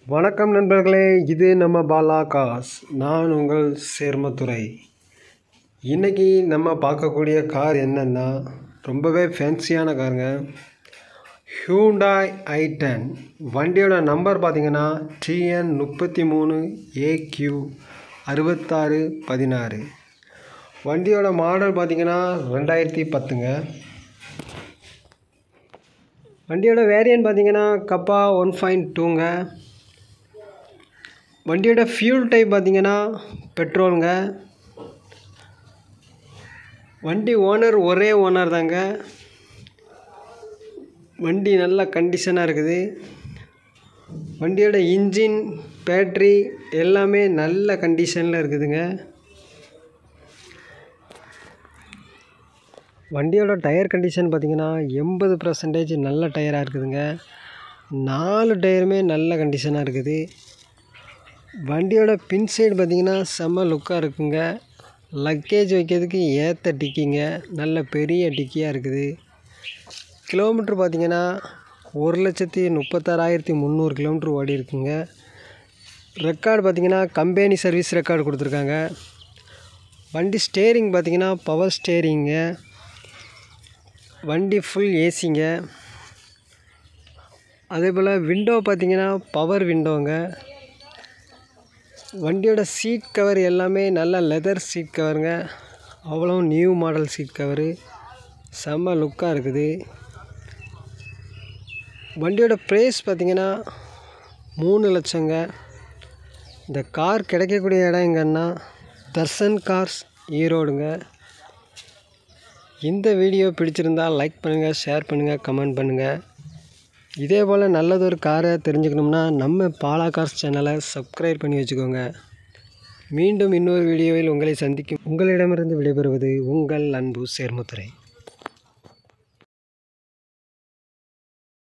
வணக்கம் நண்பர்களே, இது நம்ம பாலா காஸ். நான் உங்கள் சேர்மத்துறை. இன்றைக்கி நம்ம பார்க்கக்கூடிய கார் என்னென்னா ரொம்பவே ஃபேன்சியான காருங்க. Hyundai I10. வண்டியோட நம்பர் பார்த்திங்கன்னா TN 33AQ 6616. வண்டியோட மாடல் பார்த்திங்கன்னா 2010ங்க. வண்டியோட வேரியன்ட் பார்த்திங்கன்னா கப்பா 1.2ங்க. வண்டியோட ஃபியூல் டைப் பார்த்திங்கன்னா பெட்ரோலுங்க. வண்டி ஓனர் ஒரே ஓனர் தாங்க. வண்டி நல்ல கண்டிஷனாக இருக்குது. வண்டியோட இன்ஜின், பேட்ரி எல்லாமே நல்ல கண்டிஷனில் இருக்குதுங்க. வண்டியோட டயர் கண்டிஷன் பார்த்திங்கன்னா 80% நல்ல டயராக இருக்குதுங்க. 4 டயருமே நல்ல கண்டிஷனாக இருக்குது. வண்டியோட பின் சைடு பார்த்திங்கன்னா செம்ம லுக்காக இருக்குங்க. லக்கேஜ் வைக்கிறதுக்கு ஏற்ற டிக்கிங்க, நல்ல பெரிய டிக்கியாக இருக்குது. கிலோமீட்ரு பார்த்திங்கன்னா 1,36,300 கிலோமீட்ரு ஓடி இருக்குங்க. ரெக்கார்டு பார்த்திங்கன்னா கம்பெனி சர்வீஸ் ரெக்கார்டு கொடுத்துருக்காங்க. வண்டி ஸ்டேரிங் பார்த்திங்கன்னா பவர் ஸ்டேரிங்க. வண்டி ஃபுல் ஏசிங்க. அதே போல் விண்டோ பார்த்திங்கன்னா பவர் விண்டோங்க. வண்டியோட சீட் கவர் எல்லாமே நல்ல லெதர் சீட் கவருங்க. அவ்வளோ நியூ மாடல் சீட் கவரு, செம்ம லுக்காக இருக்குது. வண்டியோட ப்ரைஸ் பார்த்திங்கன்னா 3 லட்சங்க. இந்த கார் கிடைக்கக்கூடிய இடம் எங்கன்னா தர்சன் கார்ஸ், ஈரோடுங்க. இந்த வீடியோ பிடிச்சிருந்தால் லைக் பண்ணுங்கள், ஷேர் பண்ணுங்கள், கமெண்ட் பண்ணுங்கள். இதே போல் நல்லதொரு காரை தெரிஞ்சுக்கணும்னா நம்ம பாலா கார்ஸ் சேனலை சப்ஸ்கிரைப் பண்ணி வச்சுக்கோங்க. மீண்டும் இன்னொரு வீடியோவில் உங்களை சந்திக்கும் உங்களிடமிருந்து விடைபெறுவது உங்கள் அன்பு சேர்முத்துறை.